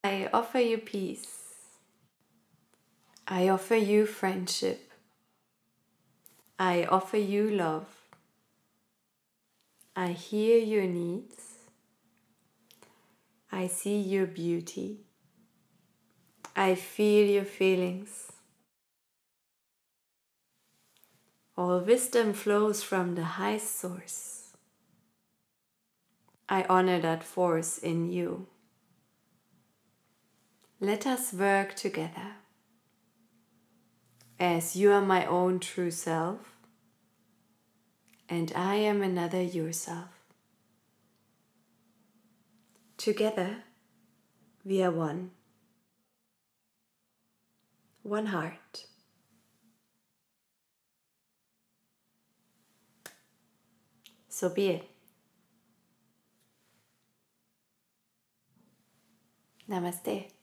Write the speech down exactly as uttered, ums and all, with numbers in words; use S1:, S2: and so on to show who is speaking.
S1: I offer you peace. I offer you friendship. I offer you love. I hear your needs. I see your beauty. I feel your feelings. All wisdom flows from the highest source. I honor that force in you. Let us work together. As you are my own true self, and I am another yourself. Together, we are one. One heart. So be it. Namaste.